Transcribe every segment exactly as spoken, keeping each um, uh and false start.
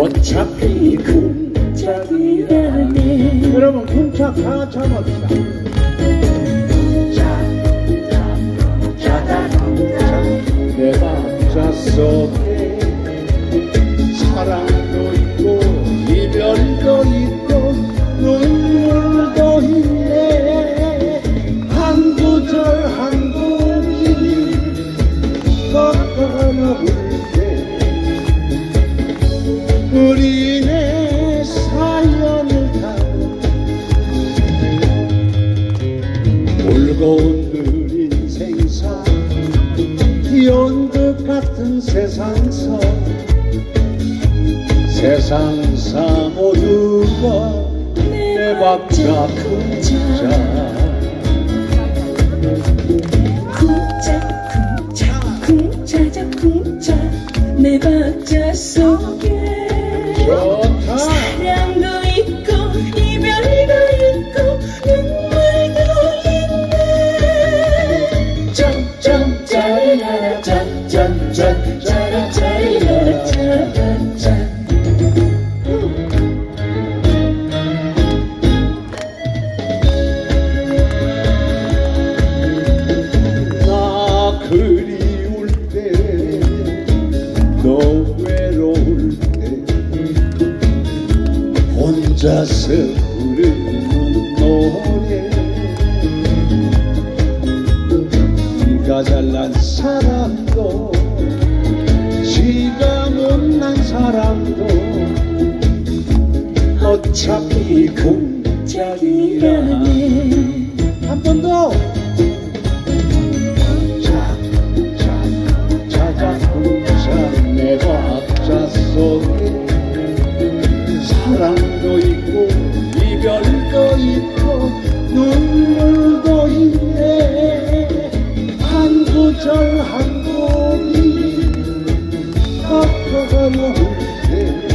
어차피 쿵짝이라네. 여러분 쿵짝 다 쳐봅시다. 내 박자 속에 사랑도 있고 이별도 있고 눈물도 있네. 한 구절 한 곡이 꺾어가나 볼때 우리네 사연을 타고 울고 느린 생사 연극 같은 세상서 세상사 모두가 내 박자 쿵짝 쿵짝 쿵짝 쿵짜자 쿵짝 내 박자 속에 좋다. 사랑도 있고 이별도 있고 눈물도 있네. 짠짠 짜라라라 짠짠짠 짜라짜리라라 짜짠짠. 나 그리울 때 너 외로울 때 혼자서 부르는 노래 네가 잘난 사람도 지가 못난 사람도 어차피 쿵짝이라네. 한 번 더. 내 박자 속에 사랑도 있고 이별도 있고 눈물도 있네. 한 구절 한 곡이 꺾어가려 할때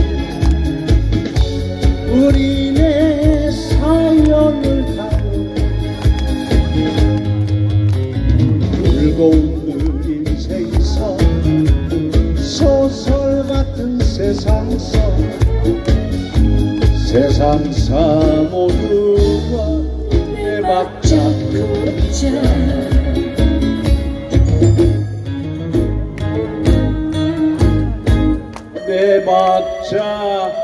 우리네 사연을 타고 즐거운 느린 생사 소설 같은 세상서 세상사 모두가 내 박자 쿵짝 내 박자